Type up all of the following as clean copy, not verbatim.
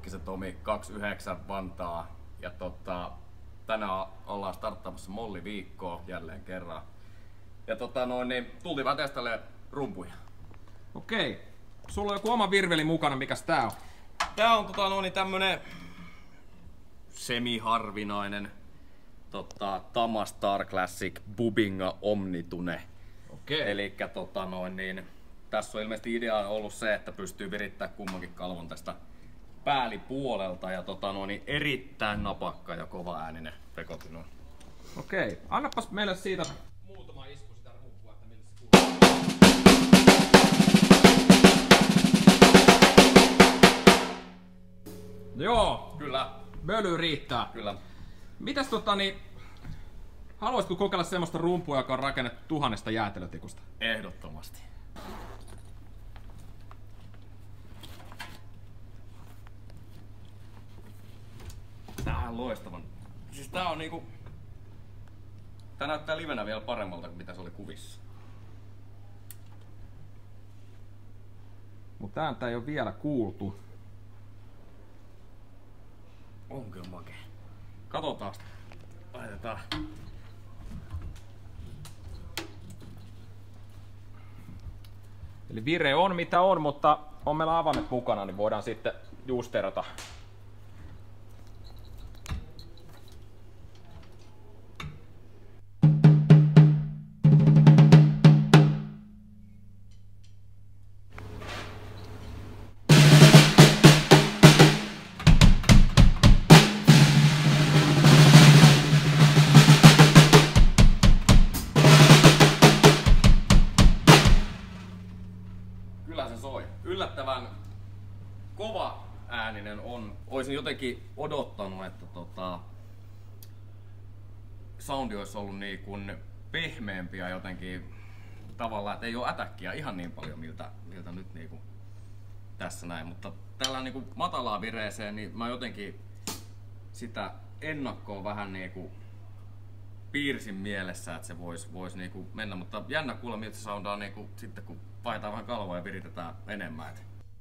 Pulkkisen Tomi 29 Vantaa. Ja tänään ollaan starttaamassa molliviikkoa jälleen kerran. Ja tultiin vaan testailemaan rumpuja. Okei. Sulla on joku oma virveli mukana, mikäs tää on? Tää on tämmönen semi-harvinainen Tama Star Classic Bubinga Omnitune. Okei. Elikkä tässä on ilmeisesti idea ollut se, että pystyy virittämään kummankin kalvon tästä päällipuolelta ja erittäin napakka ja kova ääninen vekotin. Okei. Annapas meille siitä muutama isku sitä rumpua, että miltä se kuuluu. Joo. Kyllä. Möly riittää. Kyllä. Mitäs haluaisitko kokeilla semmoista rumpua, joka on rakennettu 1000 jäätelötikusta? Ehdottomasti. Tää on loistavan. Siis tää on tää näyttää livenä vielä paremmalta kuin mitä se oli kuvissa. Mut ääntä ei oo vielä kuultu. On kyllä makea. Katsotaan. Laitetaan. Eli vire on mitä on, mutta on meillä avaimet mukana, niin voidaan sitten justerata. Kyllä se soi. Yllättävän kova ääninen on. Oisin jotenkin odottanut, että soundi olisi ollut niin kuin pehmeämpi ja jotenkin tavallaan, että ei ole ätäkkiä ihan niin paljon miltä nyt niin kuin tässä näin. Mutta tällä niin kuin matalaa vireeseen, niin mä jotenkin sitä ennakkoa vähän niin kuin piirsin mielessä, että se vois niin kuin mennä. Mutta jännä kuulla, miltä se soundaa niin kuin sitten kun vaihdetaan vähän kalvoa ja viritetään enemmän.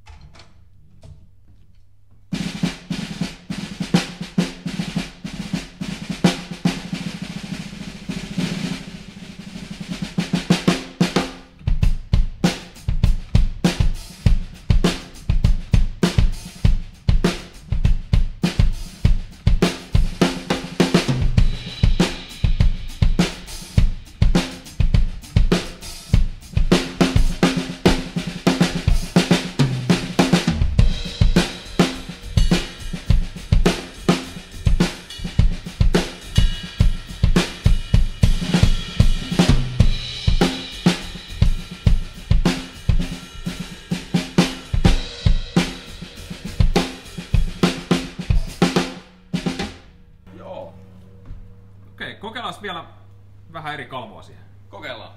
Okei, kokeillaan vielä vähän eri kalvoa siihen. Kokeillaan.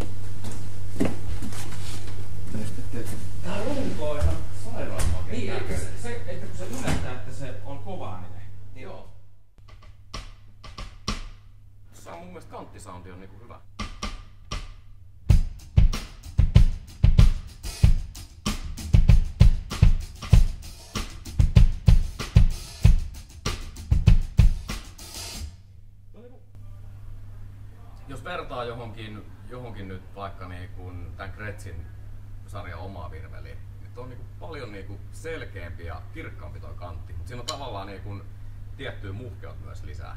Tää runko on ihan sairaan makea. Niin, että kun se yllättää, että se on kovaaninen. Niin joo. Tässä on mun mielestä kanttisoundi on niinku hyvä. Jos vertaa johonkin nyt vaikka tämän Gretschin sarjan omaa virveliä, nyt on paljon selkeämpi ja kirkkaampi toi kantti, mutta siinä on tavallaan tiettyä muhkeut myös lisää.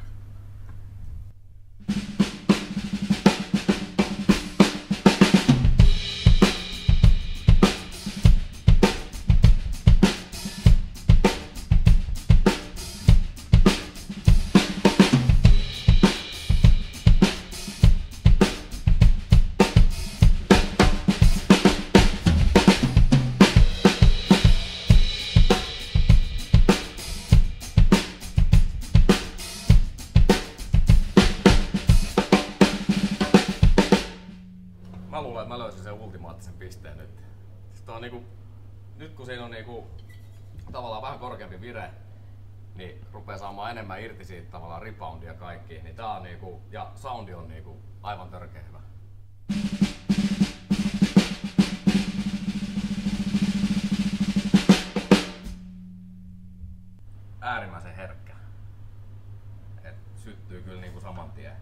Mä luulen, että mä löysin sen ultimaattisen pisteen nyt. Nyt kun siinä on tavallaan vähän korkeampi vire, niin rupeaa saamaan enemmän irti siitä tavallaan reboundia ja kaikki. Niin tää on ja soundi on aivan törkeä hyvä. äärimmäisen herkkä. Et syttyy kyllä niinku saman tien.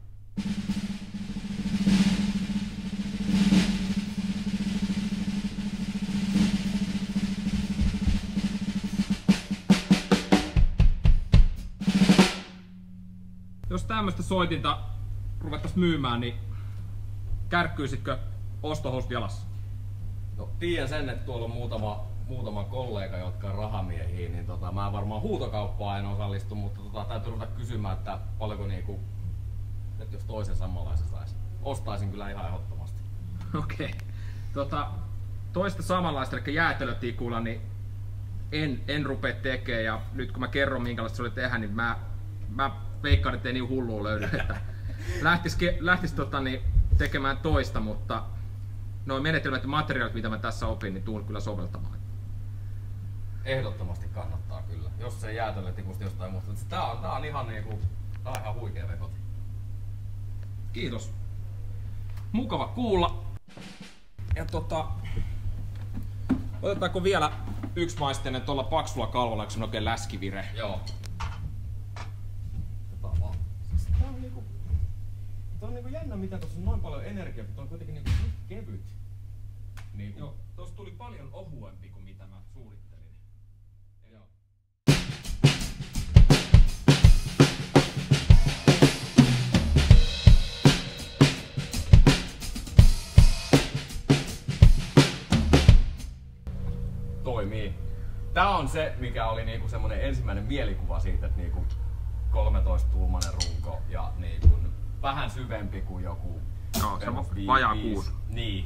Jos tämmöistä soitinta ruvettaisiin myymään, niin kärkkyisitkö ostohousut jalassa? No, tiedän sen, että tuolla on muutama kollega, jotka on rahamiehiä, niin mä varmaan huutokauppaan en osallistu, mutta täytyy ruveta kysymään, että paljonko niinku, että jos toisen samanlaisen saisi. Ostaisin kyllä ihan ehdottomasti. Okei. Toista samanlaista, eli jäätelötikulla, niin en rupea tekemään, ja nyt kun mä kerron minkälaista se oli tehdä, niin mä veikkaan, ettei niin hullua löydy, että lähtis tekemään toista, mutta noin menetelmät ja materiaalit, mitä mä tässä opin, niin tuun kyllä soveltamaan. Ehdottomasti kannattaa kyllä, jos se jäätelötikusta jostain muusta. Tää on ihan niinku, tää on ihan huikea vekoti. Kiitos. Mukava kuulla. Ja otetaanko vielä yksi maisteinen tuolla paksulla kalvolla, eikö se on oikein läskivire? Joo. Tää on niinku jännä, mitä tuossa on noin paljon energiaa, mutta on kuitenkin niinku kevyt. Niinku. Joo, tossa tuli paljon ohuempi kuin mitä mä suunnittelin. Joo. Toimii. Tää on se, mikä oli niinku semmonen ensimmäinen mielikuva siitä, että niinku 13-tuumainen runko ja niinku vähän syvempi kuin joku. No, se on vajaa 6. Niin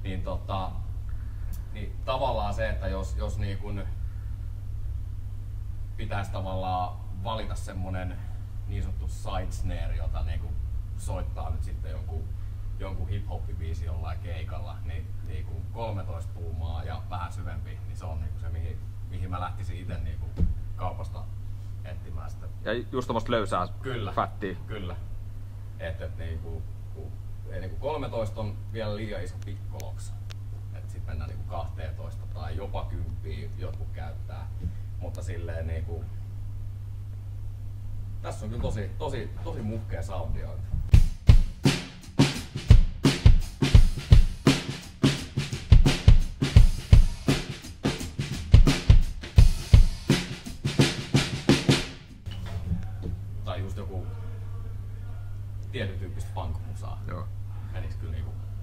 tavallaan se, että jos niinku pitäisi tavallaan valita semmonen niin sanottu side snare, jota niinku soittaa nyt sitten jonkun hip-hop-biisi jollain keikalla, niin niinku 13 tuumaa ja vähän syvempi, niin se on niinku se, mihin mä lähtisin itse niinku kaupasta etsimään sitä. Ja just tommoista löysää fättiä. Kyllä. Niinku 13 on vielä liian iso pikkoloksa. Et sit mennään niinku 12 tai jopa 10 jotkut käyttää. Mutta silleen niinku tässä on kyllä tosi muhkea soundi on. Tai just joku tietyn tyyppistä funk-musaa. Joo. Menis kyllä niinku